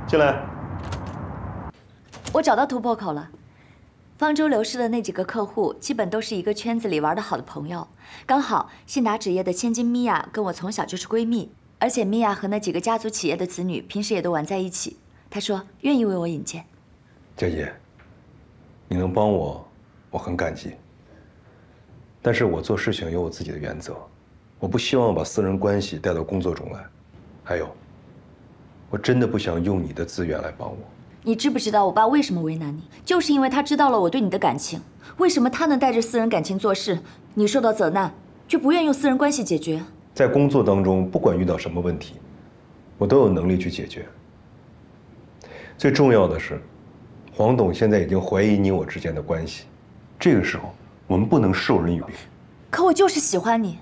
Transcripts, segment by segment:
进来。 我找到突破口了。方舟流失的那几个客户，基本都是一个圈子里玩得好的朋友。刚好信达纸业的千金米娅跟我从小就是闺蜜，而且米娅和那几个家族企业的子女平时也都玩在一起。她说愿意为我引荐。 佳怡，你能帮我，我很感激。但是我做事情有我自己的原则，我不希望把私人关系带到工作中来。还有，我真的不想用你的资源来帮我。 你知不知道我爸为什么为难你？就是因为他知道了我对你的感情。为什么他能带着私人感情做事，你受到责难，却不愿用私人关系解决？ 在工作当中，不管遇到什么问题，我都有能力去解决。最重要的是，黄董现在已经怀疑你我之间的关系，这个时候我们不能授人以柄。 可我就是喜欢你。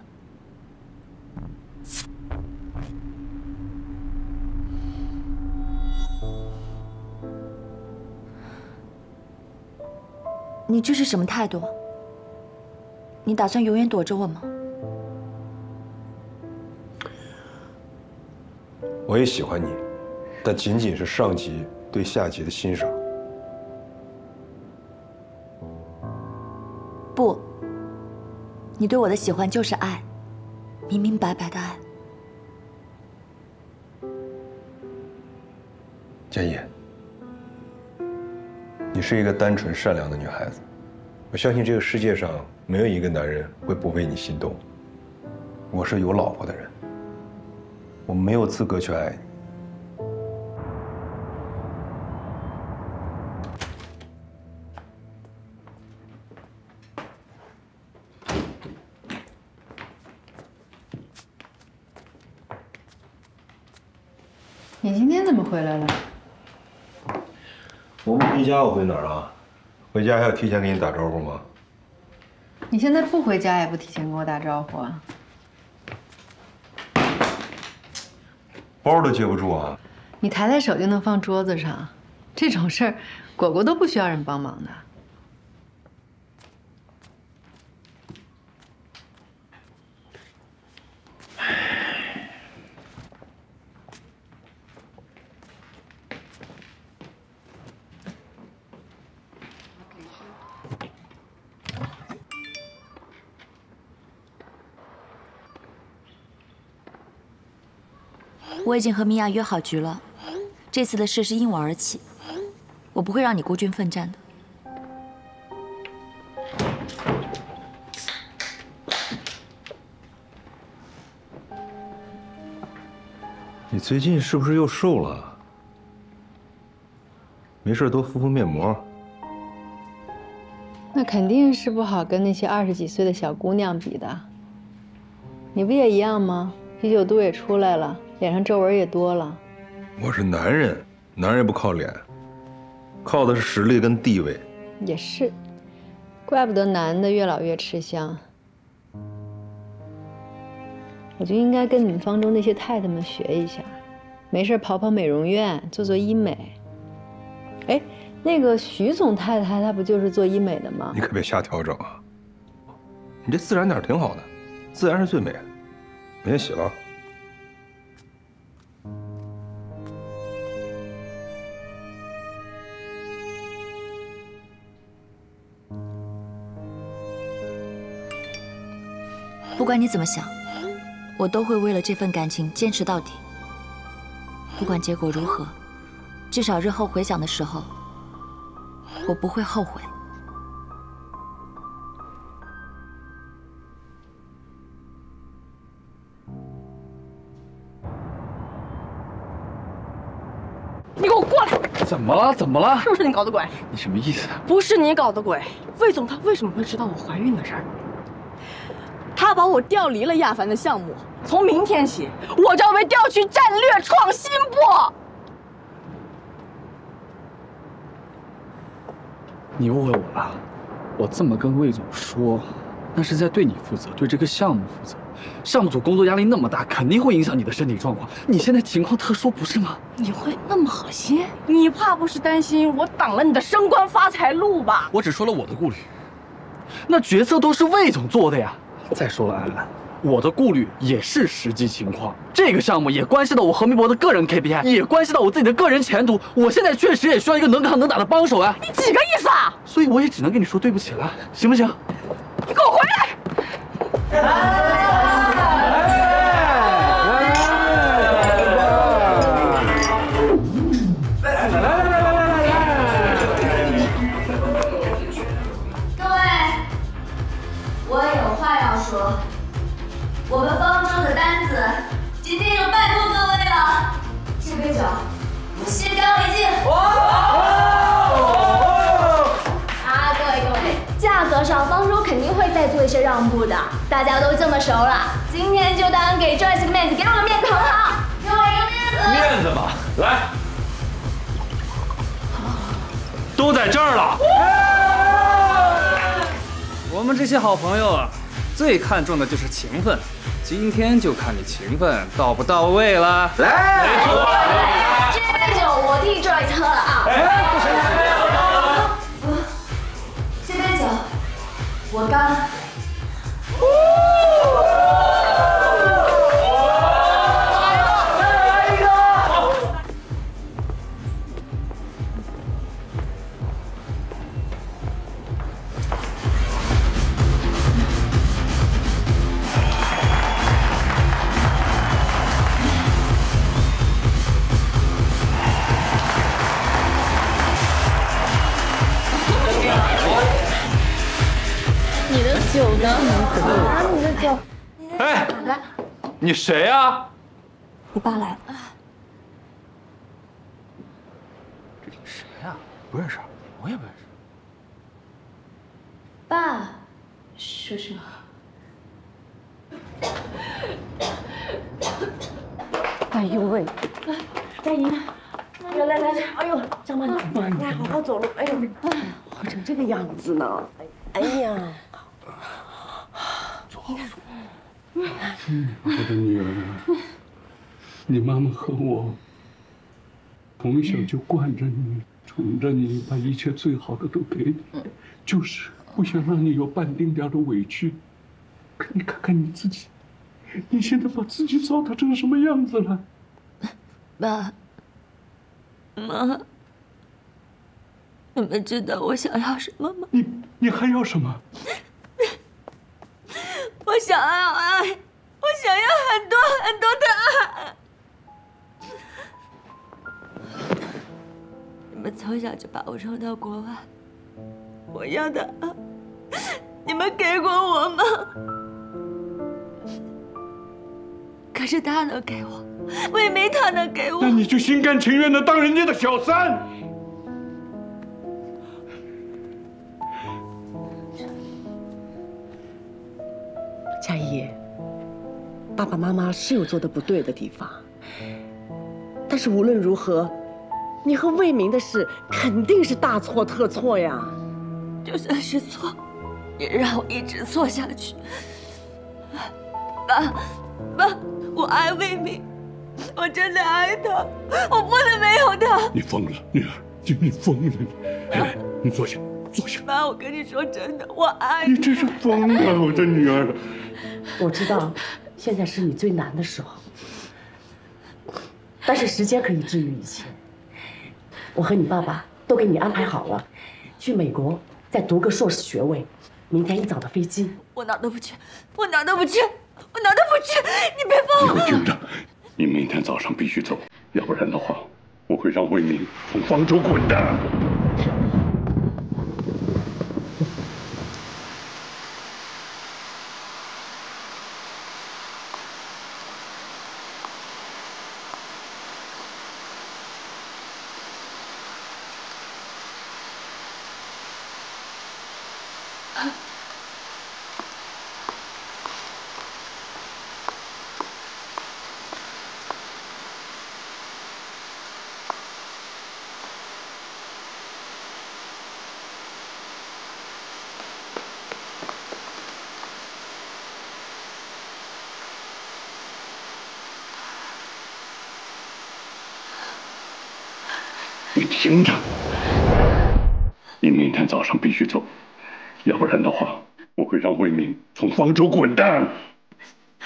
你这是什么态度？你打算永远躲着我吗？ 我也喜欢你，但仅仅是上级对下级的欣赏。 不，你对我的喜欢就是爱，明明白白的爱。 佳怡，你是一个单纯善良的女孩子，我相信这个世界上没有一个男人会不为你心动。我是有老婆的人，我没有资格去爱你。 你今天怎么回来了？ 我不回家，我回哪儿啊？回家还要提前给你打招呼吗？ 你现在不回家也不提前跟我打招呼啊？ 包都接不住啊！ 你抬抬手就能放桌子上，这种事儿，果果都不需要人帮忙的。 我已经和米娅约好局了，这次的事是因我而起，我不会让你孤军奋战的。 你最近是不是又瘦了？没事多敷敷面膜。 那肯定是不好跟那些20几岁的小姑娘比的。你不也一样吗？啤酒肚也出来了，脸上皱纹也多了。 我是男人，男人不靠脸，靠的是实力跟地位。 也是，怪不得男的越老越吃香。我就应该跟你们方舟那些太太们学一下，没事跑跑美容院，做做医美。哎，那个徐总太太她不就是做医美的吗？ 你可别瞎调整啊！你这自然点挺好的，自然是最美的。我先洗了。 不管你怎么想，我都会为了这份感情坚持到底。不管结果如何，至少日后回想的时候，我不会后悔。 你给我过来！ 怎么了？怎么了？ 是不是你搞的鬼？ 你什么意思？ 不是你搞的鬼。魏总他为什么会知道我怀孕的事儿？他把我调离了亚凡的项目，从明天起，我就要被调去战略创新部。 你误会我了，我这么跟魏总说，那是在对你负责，对这个项目负责。项目组工作压力那么大，肯定会影响你的身体状况。你现在情况特殊，不是吗？ 你会那么狠心？你怕不是担心我挡了你的升官发财路吧？ 我只说了我的顾虑，那决策都是魏总做的呀。再说了，安安， 我的顾虑也是实际情况。这个项目也关系到我何明博的个人 KPI， 也关系到我自己的个人前途。我现在确实也需要一个能扛能打的帮手啊！ 你几个意思啊？ 所以我也只能跟你说对不起了，行不行？ 你给我回来！ 我们方舟的单子今天就拜托各位了，这杯酒我先干为敬。各位，价格上方舟肯定会再做一些让步的，大家都这么熟了，今天就当给Joyce个面子，给我个面子好不好？给我一个面子。 面子嘛，来，都在这儿了。 我们这些好朋友啊，最看重的就是情分。今天就看你情分到不到位了。 来，没错。 这杯酒我替Joyce喝了啊。这杯酒我干。 酒呢？拿你的酒。 哎， 来， 你谁呀？ 你爸来了。 谁呀？不认识，我也不认识。 爸，叔叔。 哎呦喂！佳怡，来，哎呦，张妈，你好好走路。哎呦，活成这个样子呢。哎呀， 我的女儿，你妈妈和我从小就惯着你，宠着你，把一切最好的都给你，就是不想让你有半丁点的委屈。可你看看你自己，你现在把自己糟蹋成什么样子了？ 爸妈，你们知道我想要什么吗？ 你还要什么？ 我想要爱，我想要很多很多的爱。你们从小就把我送到国外，我要的爱，你们给过我吗？可是他能给我，魏明他能给我。 那你就心甘情愿的当人家的小三。 佳怡，爸爸妈妈是有做的不对的地方，但是无论如何，你和魏明的事肯定是大错特错呀。 就算是错，也让我一直错下去。爸，我爱魏明，我真的爱他，我不能没有他。 你疯了，女儿，你疯了！哎，你坐下，坐下。 爸，我跟你说真的，我爱你真是疯了，我的女儿。 我知道，现在是你最难的时候，但是时间可以治愈一切。我和你爸爸都给你安排好了，去美国再读个硕士学位，明天一早的飞机。 我哪儿都不去，我哪儿都不去，我哪儿都不去！你别放我！ 你给我听着，你明天早上必须走，要不然的话，我会让魏明从方舟滚的。你听着，你明天早上必须走，要不然的话，我会让魏明从方舟滚蛋。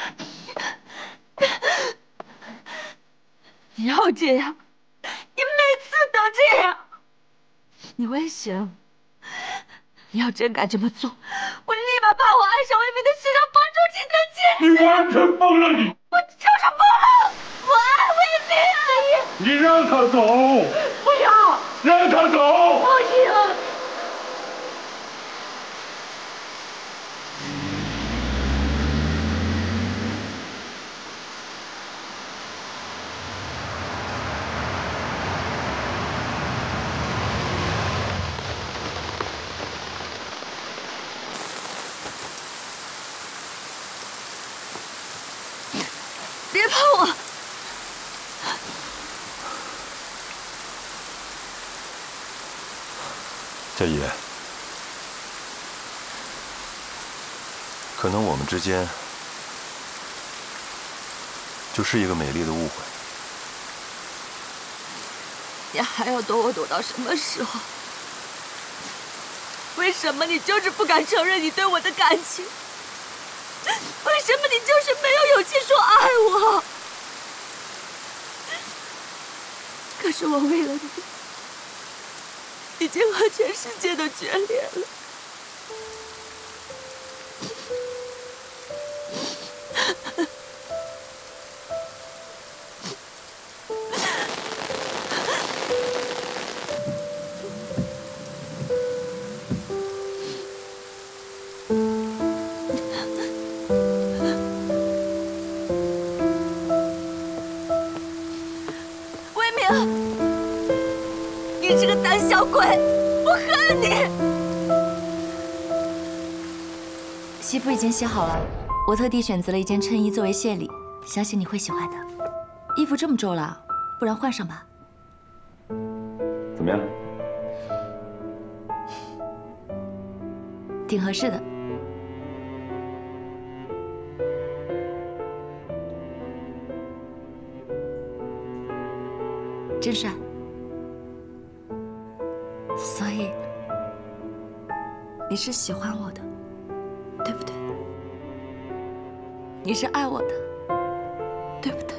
你要这样，你每次都这样，你危险了。你要真敢这么做，我立马把我爱上魏明的事上绑住金德基。 你完全疯了你！ 我就是疯了，我爱魏明。 你让他走！ 不要， 让他走！ 不要。别碰我！ 佳怡，可能我们之间就是一个美丽的误会。 你还要躲我躲到什么时候？为什么你就是不敢承认你对我的感情？为什么你就是没有勇气说爱我？可是我为了你，已经和全世界都决裂了。你是个胆小鬼，我恨你！西服已经洗好了，我特地选择了一件衬衣作为谢礼，相信你会喜欢的。衣服这么皱了，不然换上吧。 怎么样？ 挺合适的。真帅。所以，你是喜欢我的，对不对？你是爱我的，对不对？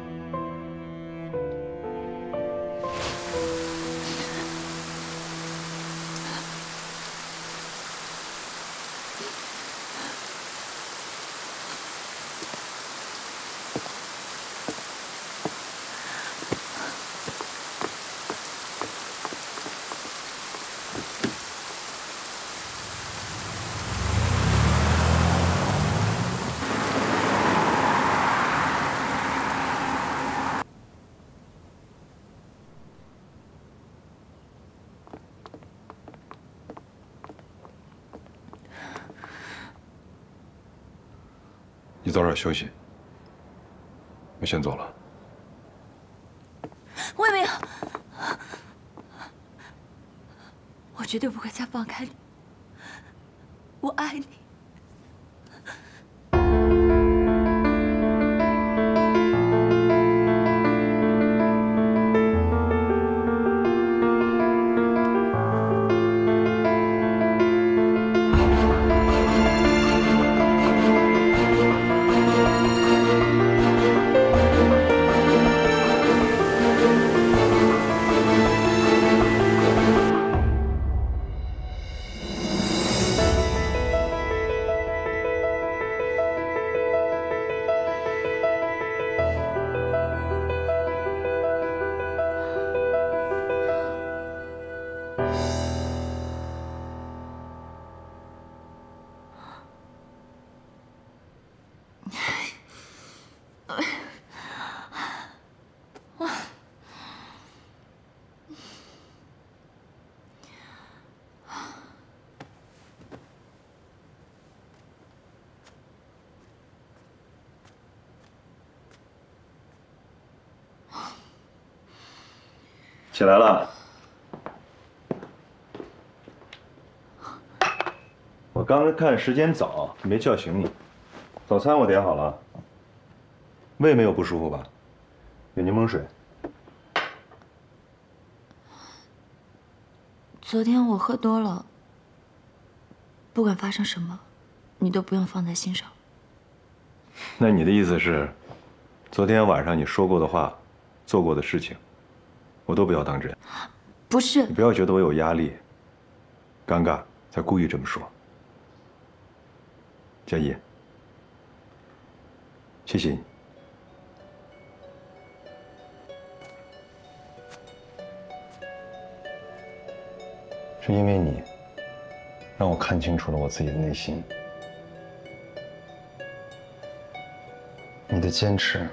你早点休息，我先走了。 魏明，我绝对不会再放开你，我爱你。 起来了。我刚才看时间早，没叫醒你。早餐我点好了。胃没有不舒服吧？有柠檬水。 昨天我喝多了，不管发生什么，你都不用放在心上。 那你的意思是，昨天晚上你说过的话， 做过的事情，我都不要当真。 不是， 你不要觉得我有压力、尴尬才故意这么说。佳怡，谢谢你。是因为你，让我看清楚了我自己的内心。你的坚持，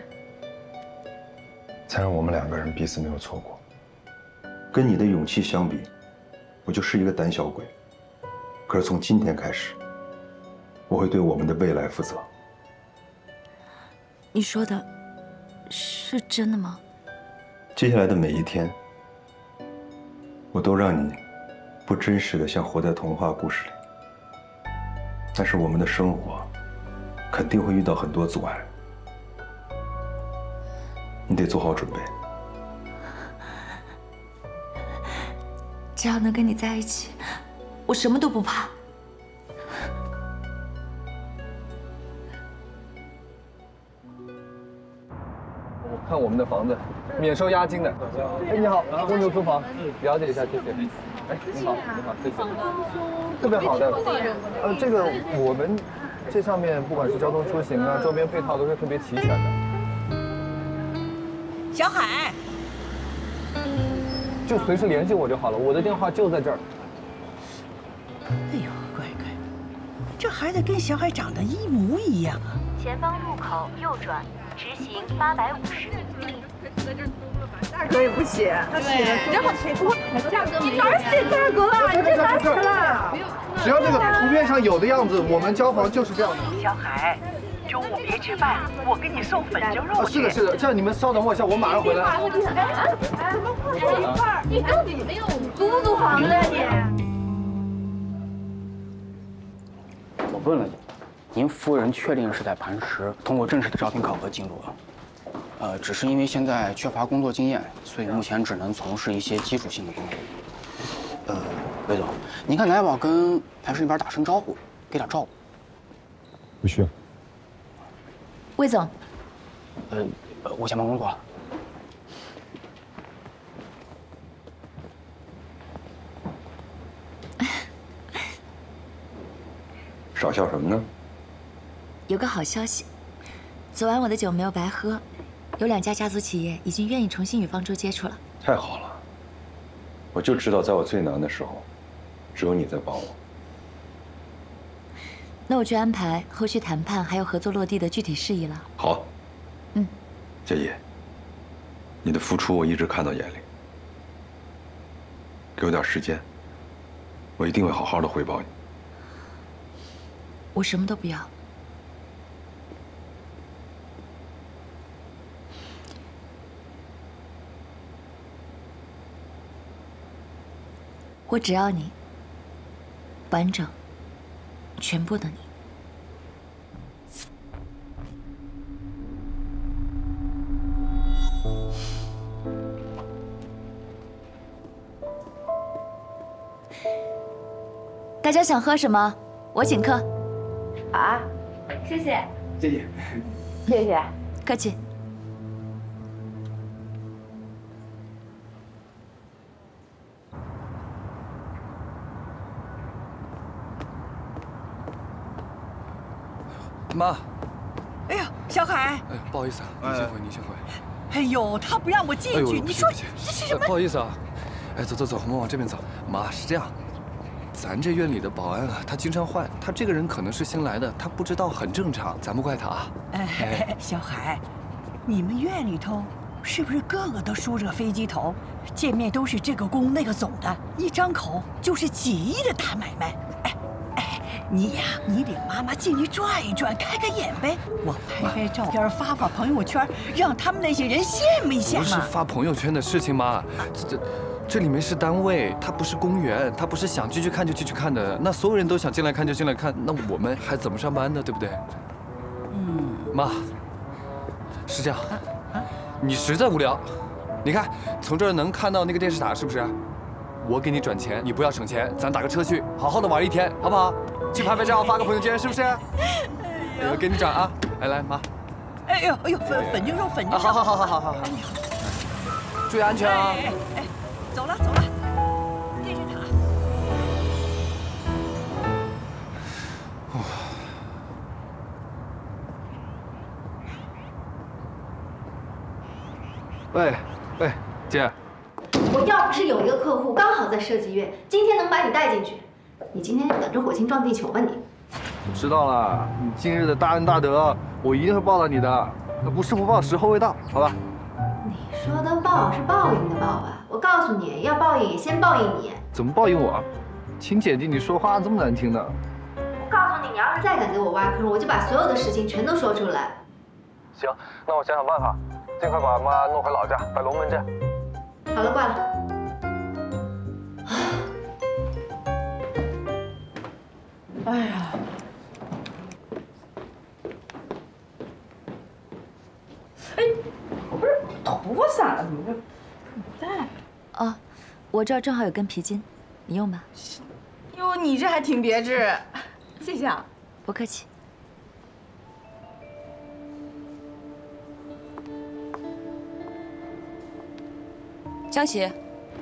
才让我们2个人彼此没有错过。跟你的勇气相比，我就是一个胆小鬼。可是从今天开始，我会对我们的未来负责。 你说的是真的吗？ 接下来的每一天，我都让你不真实的像活在童话故事里。但是我们的生活肯定会遇到很多阻碍，你得做好准备。 只要能跟你在一起，我什么都不怕。 看我们的房子，免收押金的。哎，你好，蜗牛租房，了解一下，谢谢。哎，你好，你好，谢谢。特别好的，这个我们这上面不管是交通出行啊，周边配套都是特别齐全的。 小海， 就随时联系我就好了，我的电话就在这儿。 哎呦，乖乖，这孩子跟小海长得一模一样啊！ 前方路口右转，直行850米。 价格也不写，他写的然后价格你哪儿写价格了？你这哪写了？ 只要这个图片上有的样子，我们交房就是这样的。 小海，中午别吃饭，我给你送粉蒸肉。 是的，是的，这样你们稍等我一下，我马上回来。 怎么不在一块儿？你到底没有租房的你？ 我问了你，您夫人确定是在磐石通过正式的招聘考核进入了。只是因为现在缺乏工作经验，所以目前只能从事一些基础性的工作。魏总，您看来不跟磐石那边打声招呼，给点照顾。 不需要。 魏总， 我先忙工作了。 少笑什么呢？ 有个好消息，昨晚我的酒没有白喝。有2家家族企业已经愿意重新与方舟接触了。 太好了，我就知道在我最难的时候，只有你在帮我。 那我去安排后续谈判还有合作落地的具体事宜了。 好。佳怡，你的付出我一直看到眼里。给我点时间，我一定会好好的回报你。 我什么都不要。我只要你完整、全部的你。大家想喝什么？我请客。 啊，谢谢。 谢谢。 谢谢。 客气。 妈， 哎呦，小海， 哎，不好意思啊，你先回，你先回。 哎呦，他不让我进去，你说这是什么？ 不好意思啊，哎，走走走，我们往这边走。妈，是这样，咱这院里的保安啊，他经常换，他这个人可能是新来的，他不知道很正常，咱不怪他啊。 哎，小海，你们院里头是不是个个都梳着个飞机头，见面都是这个公那个总的，一张口就是几亿的大买卖？你呀，你领妈妈进去转一转，开开眼呗。我拍照片发朋友圈，让他们那些人羡慕一下嘛。 不是发朋友圈的事情，妈，这里面是单位，它不是公园，它不是想进去看就进去看的。那所有人都想进来看就进来看，那我们还怎么上班呢？对不对？妈，是这样，你实在无聊，你看从这儿能看到那个电视塔，是不是？我给你转钱，你不要省钱，咱打个车去，好好的玩一天，好不好？去拍拍照，发个朋友圈，是不是？给你转啊！来来，妈。 哎呦，粉蒸肉，粉蒸肉。 好。 注意安全啊！ 哎，走了走了，电视塔。 喂，姐。 我要不是有一个客户刚好在设计院，今天能把你带进去，你今天就等着火星撞地球吧你！ 知道了，你今日的大恩大德，我一定会报答你的。不是不报，时候未到，好吧？ 你说的报是报应的报吧？我告诉你，要报应也先报应你。 怎么报应我？秦姐姐，你说话这么难听的。 我告诉你，你要是再敢给我挖坑，我就把所有的事情全都说出来。 行，那我想想办法，尽快把妈弄回老家，摆龙门阵。 好了，挂了。 哎呀，哎，我不是头发散了，怎么就不在？ 哦，我这儿正好有根皮筋，你用吧。 哟，你这还挺别致，谢谢啊。 不客气。江喜，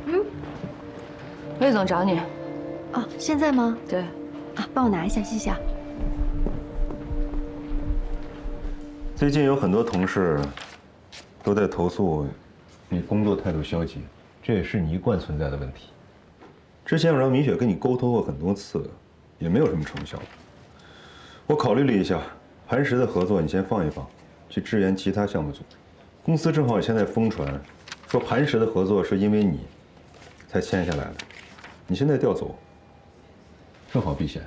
魏总找你。 哦，现在吗？ 对。 啊，帮我拿一下，谢谢啊。 最近有很多同事都在投诉你工作态度消极，这也是你一贯存在的问题。之前我让米雪跟你沟通过很多次，也没有什么成效。我考虑了一下，磐石的合作你先放一放，去支援其他项目组。公司正好也现在疯传，说磐石的合作是因为你才签下来的，你现在调走，正好避嫌。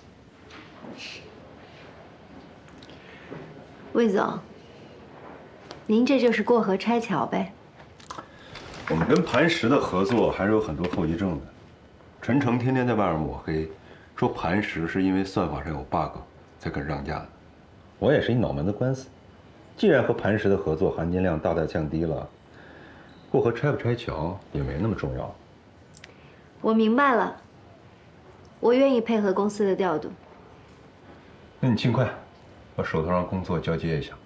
魏总，您这就是过河拆桥呗。 我们跟磐石的合作还是有很多后遗症的。陈诚天天在外面抹黑，说磐石是因为算法上有 bug 才肯让价的。我也是一脑门子官司。既然和磐石的合作含金量大大降低了，过河拆不拆桥也没那么重要。 我明白了，我愿意配合公司的调度。 那你尽快把手头上工作交接一下。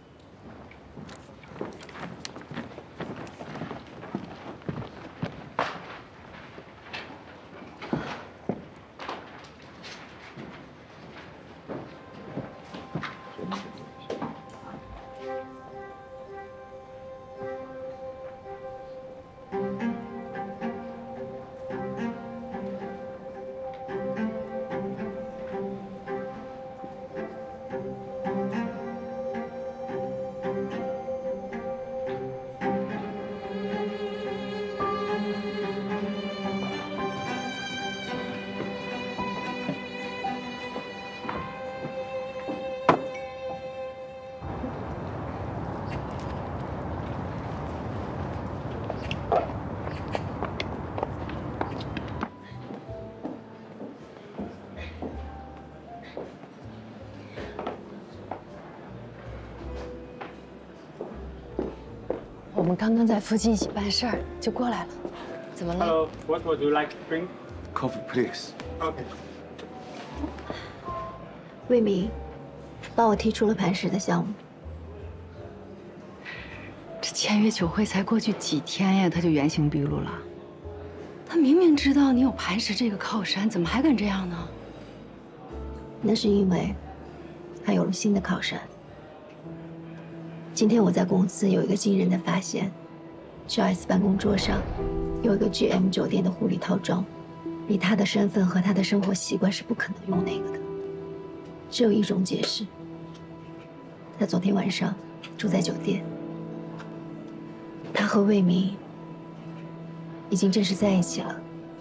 我们刚刚在附近一起办事儿，就过来了。怎么了 ？Hello, what would you like to drink? Coffee, please. Okay. 魏明，帮我提出了磐石的项目。 这签约酒会才过去几天呀，他就原形毕露了。他明明知道你有磐石这个靠山，怎么还敢这样呢？ 那是因为他有了新的靠山。今天我在公司有一个惊人的发现 ，Joyce 办公桌上有一个 GM 酒店的护理套装，以他的身份和他的生活习惯是不可能用那个的。只有一种解释，他昨天晚上住在酒店，他和魏明已经正式在一起了。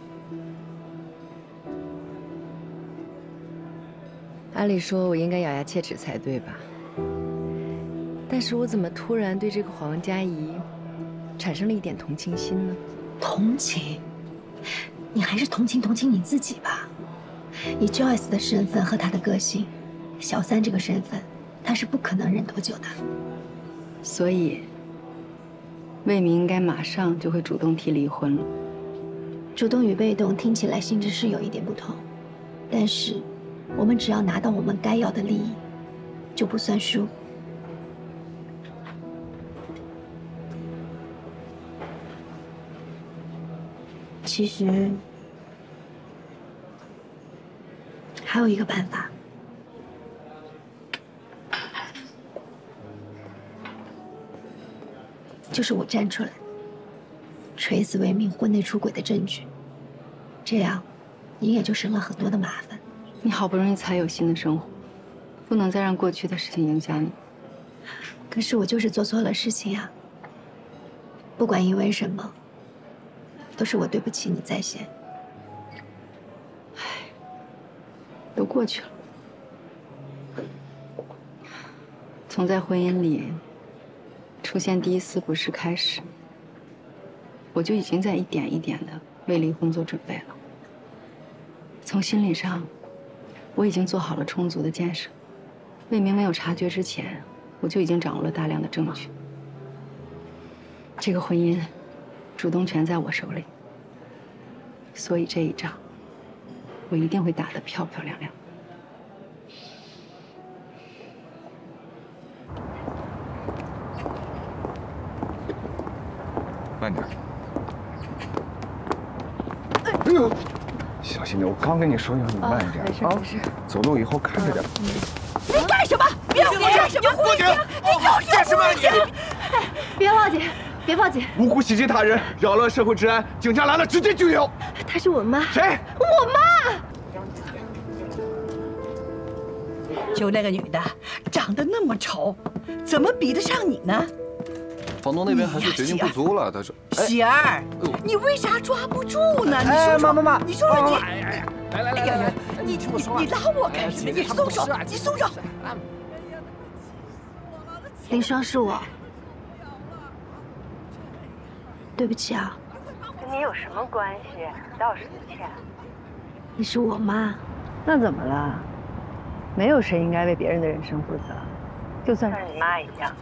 按理说我应该咬牙切齿才对吧？但是我怎么突然对这个黄佳怡产生了一点同情心呢？ 同情？你还是同情你自己吧。以 Joyce 的身份和她的个性，小三这个身份，她是不可能忍多久的。 所以，魏明应该马上就会主动提离婚了。 主动与被动听起来性质是有一点不同，但是我们只要拿到我们该要的利益，就不算输。 其实还有一个办法，就是我站出来，锤死魏明婚内出轨的证据，这样你也就省了很多的麻烦。 你好不容易才有新的生活，不能再让过去的事情影响你。 可是我就是做错了事情啊，不管因为什么，都是我对不起你在先。 都过去了。从在婚姻里出现第一丝不适开始，我就已经在一点一点的为离婚做准备了。从心理上，我已经做好了充足的建设。魏明没有察觉之前，我就已经掌握了大量的证据。这个婚姻，主动权在我手里，所以这一仗，我一定会打得漂漂亮亮。 慢点。哎呦，小心点！我刚跟你说要你慢一点啊！走路以后看着点。 你干什么？别我干什么？ 报警！ 你干什么？你！ 别报警！别报警！ 无辜袭击他人，扰乱社会治安，警察来了直接拘留。 她是我妈。 谁？ 我妈。 就那个女的，长得那么丑，怎么比得上你呢？ 房东那边还是决定不租了，他说。 喜儿，你为啥抓不住呢？你说说，妈，你说说你。来，你拉我干什么？你松手！你松手！ 林双是我，对不起啊。 跟你有什么关系？道什么歉？ 你是我妈， 那怎么了？没有谁应该为别人的人生负责，就算像你妈一样。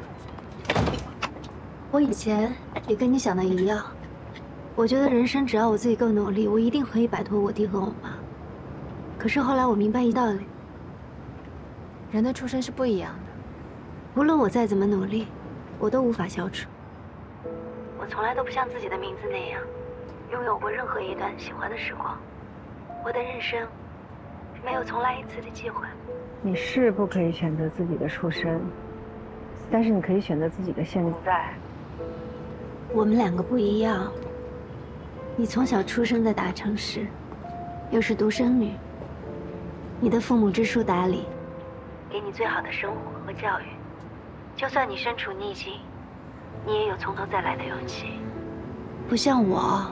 我以前也跟你想的一样，我觉得人生只要我自己够努力，我一定可以摆脱我弟和我妈。可是后来我明白一道理，人的出身是不一样的，无论我再怎么努力，我都无法消除。我从来都不像自己的名字那样，拥有过任何一段喜欢的时光。我的人生没有重来一次的机会。 你是不可以选择自己的出身，但是你可以选择自己的现在。 我们两个不一样，你从小出生在大城市，又是独生女，你的父母知书达理，给你最好的生活和教育。就算你身处逆境，你也有从头再来的勇气。不像我，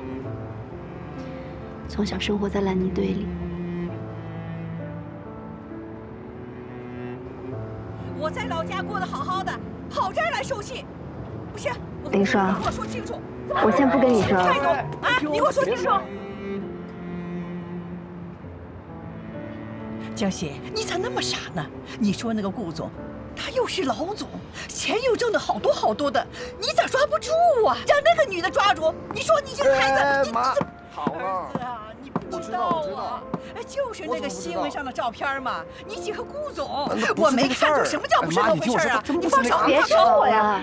从小生活在烂泥堆里。 我在老家过得好好的，跑这儿来受气，不行！ 林双， 你给我说清楚。 我先不跟你说了。 态度啊！你给我说清楚。江喜，你咋那么傻呢？你说那个顾总，他又是老总，钱又挣的好多好多的，你咋抓不住啊？让那个女的抓住，你说你这个孩子，你妈， 怎么？ 好了。 儿子啊，你不知道啊？哎，就是那个新闻上的照片嘛，你姐和顾总，我没看出什么叫不是那回事啊！你放手， 别说我呀！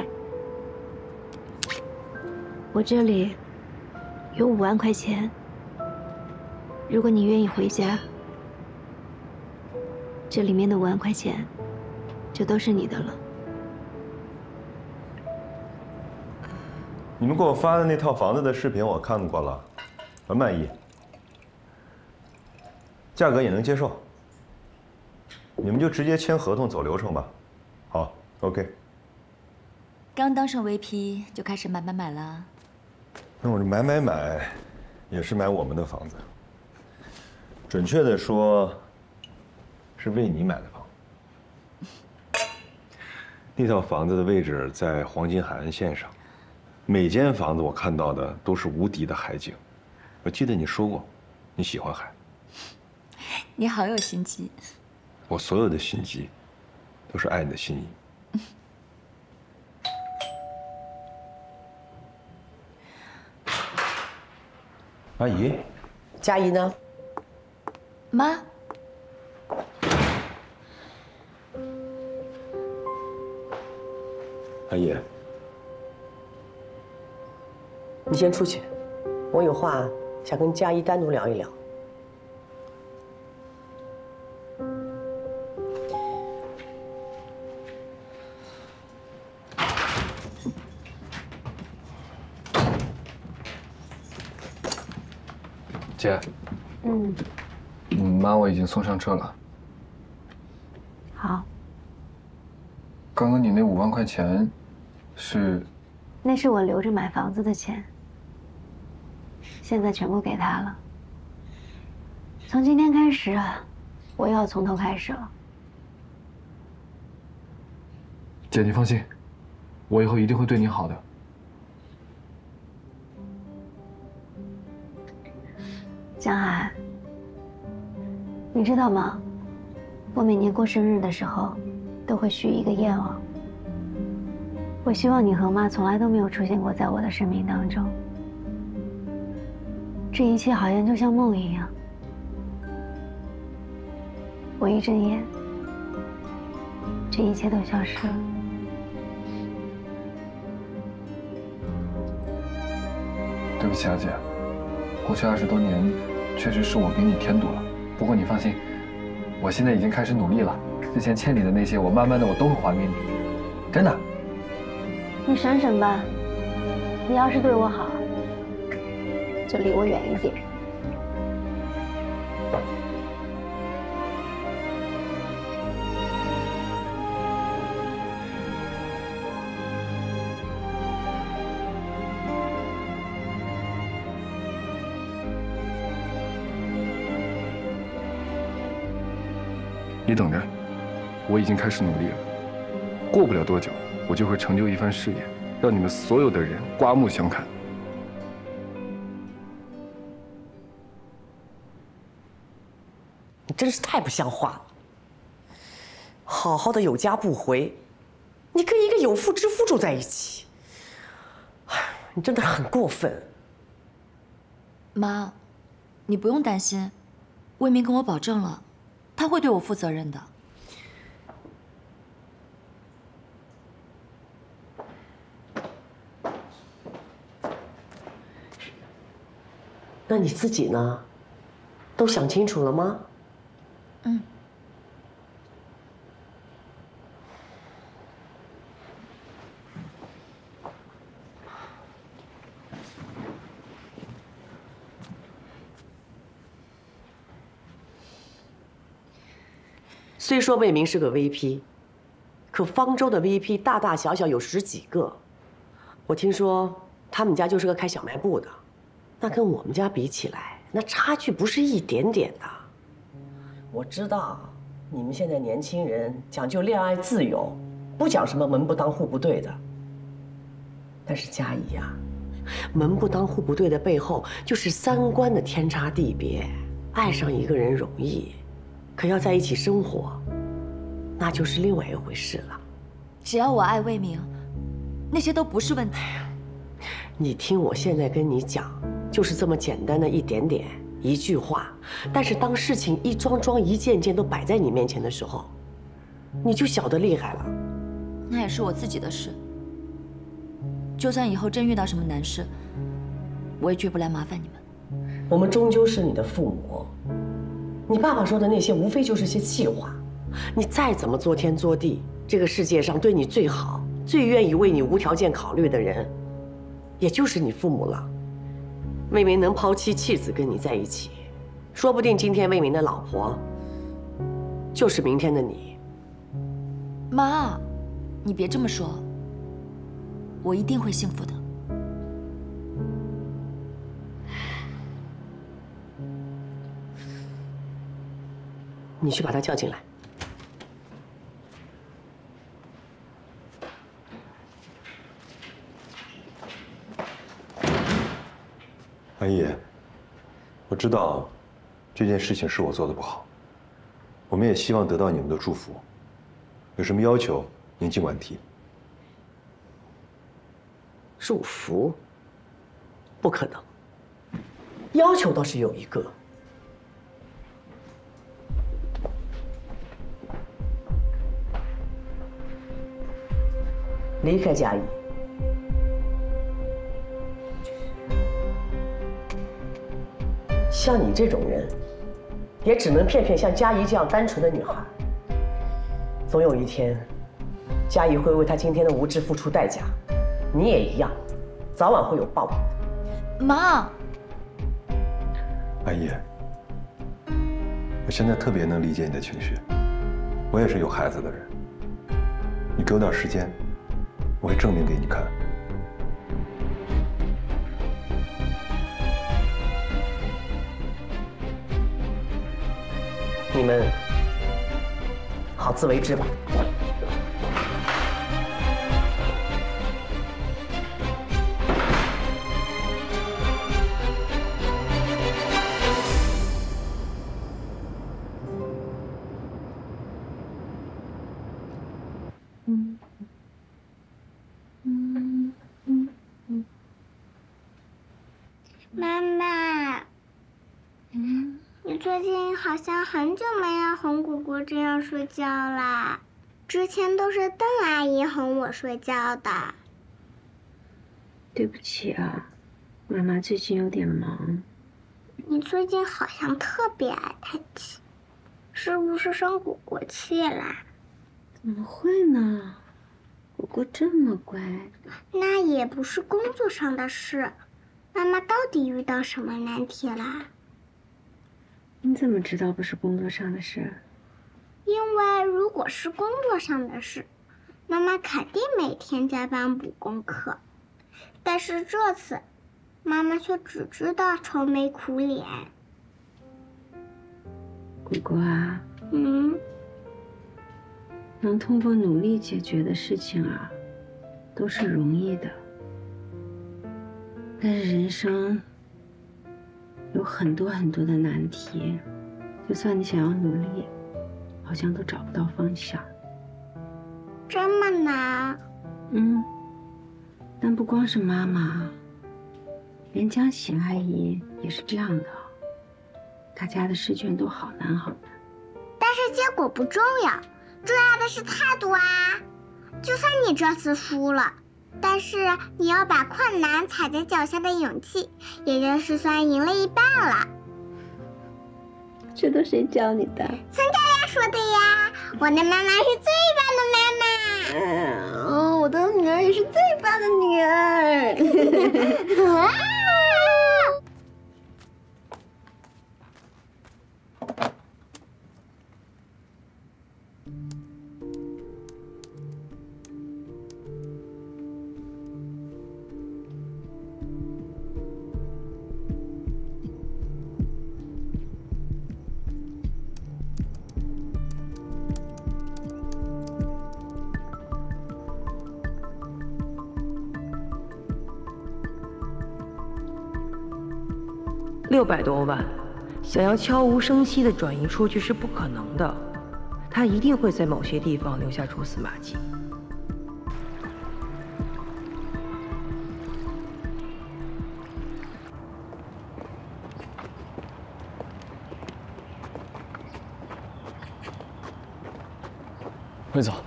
我这里有5万块钱，如果你愿意回家，这里面的5万块钱就都是你的了。 你们给我发的那套房子的视频我看过了，很满意，价格也能接受。你们就直接签合同走流程吧。好 ，OK。 刚当上 VP 就开始买了。 那我这买，也是买我们的房子。准确的说，是为你买的房子。那套房子的位置在黄金海岸线上，每间房子我看到的都是无敌的海景。我记得你说过，你喜欢海。 你好有心机。 我所有的心机，都是爱你的心意。阿姨， 佳怡呢？ 妈， 阿姨， 你先出去，我有话想跟佳怡单独聊一聊。 姐，妈我已经送上车了。 好， 刚刚你那5万块钱，是？ 那是我留着买房子的钱，现在全部给他了。从今天开始，我又要从头开始了。 姐，你放心，我以后一定会对你好的。 江海，你知道吗？我每年过生日的时候，都会许一个愿望。我希望你和妈从来都没有出现过在我的生命当中。这一切好像就像梦一样。我一睁眼，这一切都消失了。 对不起啊，姐，过去20多年，确实是我给你添堵了。不过你放心，我现在已经开始努力了。之前欠你的那些，我慢慢的都会还给你，真的。 你省省吧，你要是对我好，就离我远一点。 你等着，我已经开始努力了。过不了多久，我就会成就一番事业，让你们所有的人刮目相看。 你真是太不像话了！好好的有家不回，你跟一个有妇之夫住在一起，哎，你真的很过分。 妈，你不用担心，魏明跟我保证了，他会对我负责任的。 那你自己呢？都想清楚了吗？虽说魏明是个 VP， 可方舟的 VP 大大小小有10几个。我听说他们家就是个开小卖部的。那跟我们家比起来，那差距不是一点点的。我知道你们现在年轻人讲究恋爱自由，不讲什么门不当户不对的。但是佳怡呀，门不当户不对的背后，就是3观的天差地别。爱上一个人容易，可要在一起生活，那就是另外一回事了。 只要我爱魏明，那些都不是问题。 你听我现在跟你讲。就是这么简单的一点点一句话，但是当事情一桩桩一件件都摆在你面前的时候，你就晓得厉害了。 那也是我自己的事，就算以后真遇到什么难事，我也绝不来麻烦你们。 我们终究是你的父母，你爸爸说的那些无非就是些气话。你再怎么作天作地，这个世界上对你最好、最愿意为你无条件考虑的人，也就是你父母了。魏明能抛妻弃子跟你在一起，说不定今天魏明的老婆就是明天的你。 妈，你别这么说，我一定会幸福的。 你去把他叫进来。 安逸，我知道这件事情是我做的不好，我们也希望得到你们的祝福。有什么要求，您尽管提。 祝福？不可能。要求倒是有一个。离开佳怡。 像你这种人，也只能骗骗像佳怡这样单纯的女孩。总有一天，佳怡会为她今天的无知付出代价，你也一样，早晚会有报应的。 妈， 阿姨，我现在特别能理解你的情绪，我也是有孩子的人。你给我点时间，我会证明给你看。 你们好自为之吧。 妈妈，你最近好像很久没让红果果这样睡觉啦，之前都是邓阿姨哄我睡觉的。 对不起啊，妈妈最近有点忙。 你最近好像特别爱叹气，是不是生果果气啦？ 怎么会呢？果果这么乖。 那也不是工作上的事。妈妈到底遇到什么难题啦？ 你怎么知道不是工作上的事？ 因为如果是工作上的事，妈妈肯定每天加班补功课。但是这次，妈妈却只知道愁眉苦脸。 果果啊，能通过努力解决的事情啊，都是容易的。但是人生有很多很多的难题，就算你想要努力，好像都找不到方向。 这么难？ 但不光是妈妈，连江喜阿姨也是这样的。大家的试卷都好难好难。 但是结果不重要，重要的是态度啊！就算你这次输了，但是你要把困难踩在脚下的勇气，也就是算赢了一半了。 这都谁教你的？ 孙教练说的呀，我的妈妈是最棒的妈妈。 我的女儿也是最棒的女儿。 600多万，想要悄无声息地转移出去是不可能的，他一定会在某些地方留下蛛丝马迹。 魏总，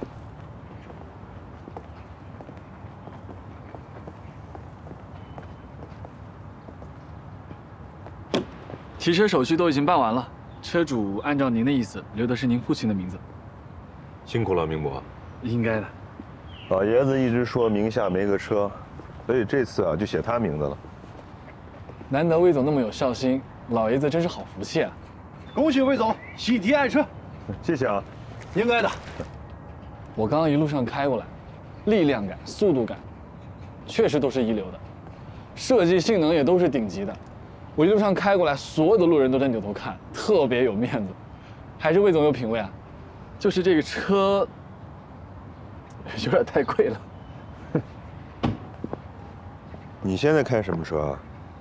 提车手续都已经办完了，车主按照您的意思留的是您父亲的名字。 辛苦了，明伯。 应该的。 老爷子一直说名下没个车，所以这次啊就写他名字了。 难得魏总那么有孝心，老爷子真是好福气啊！ 恭喜魏总喜提爱车， 谢谢啊。 应该的。 我刚刚一路上开过来，力量感、速度感，确实都是一流的，设计性能也都是顶级的。我一路上开过来，所有的路人都在扭头看，特别有面子。还是魏总有品位啊，就是这个车有点太贵了。 你现在开什么车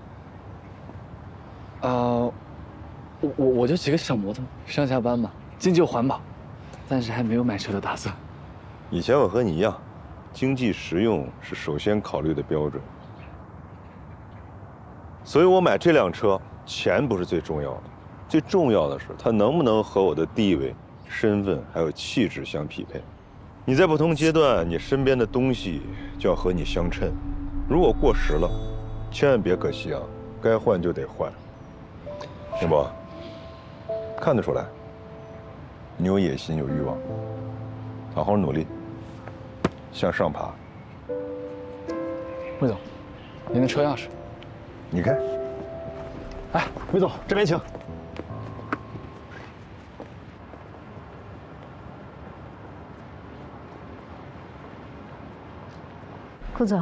啊？ 我就骑个小摩托，上下班嘛，经济又环保，暂时还没有买车的打算。 以前我和你一样，经济实用是首先考虑的标准。所以我买这辆车，钱不是最重要的，最重要的是它能不能和我的地位、身份还有气质相匹配。你在不同阶段，你身边的东西就要和你相称。如果过时了，千万别可惜啊，该换就得换。 宁波，看得出来，你有野心，有欲望，好好努力，向上爬。 魏总，您的车钥匙， 你开。 哎，魏总，这边请。 顾总，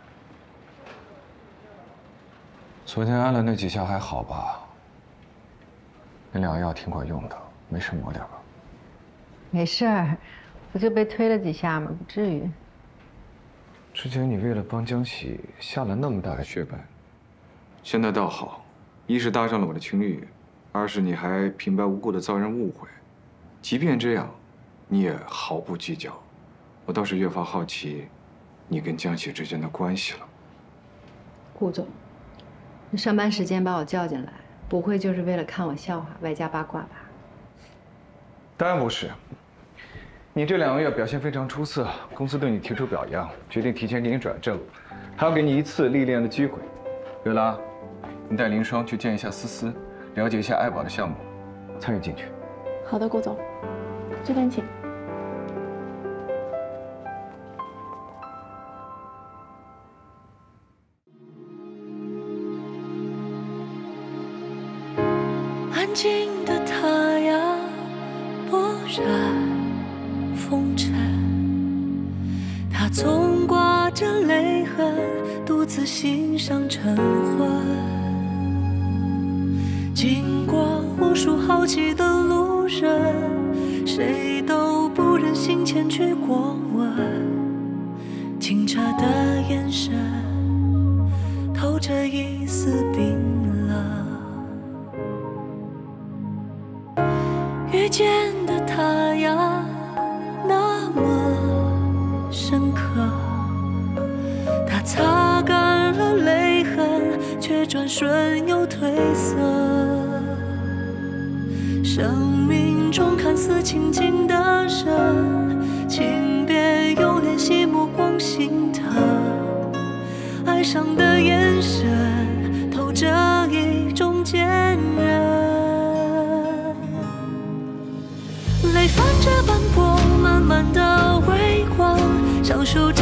昨天按了那几下还好吧？那两个药挺管用的，没事抹点吧。 没事儿，不就被推了几下吗？不至于。 之前你为了帮江喜下了那么大的血本，现在倒好，一是搭上了我的情侣，二是你还平白无故的遭人误会。即便这样，你也毫不计较，我倒是越发好奇你跟江喜之间的关系了。 顾总，你上班时间把我叫进来，不会就是为了看我笑话，外加八卦吧？ 当然不是。你这2个月表现非常出色，公司对你提出表扬，决定提前给你转正，还要给你1次历练的机会。月拉，你带林双去见一下思思，了解一下爱宝的项目，参与进去。 好的，顾总，这边请。 安静的他呀，不染风尘，他总挂着泪痕，独自欣赏晨昏。经过无数好奇的路人，谁都不忍心前去过问。清澈的眼神，透着一丝冰冷。遇见的他呀，那么深刻，他擦干了泪痕，却转瞬又褪色。生命中看似亲近的人，请别用怜惜目光心疼。爱上的眼神，透着一种坚韧。泪泛着斑驳，慢慢的微光，享受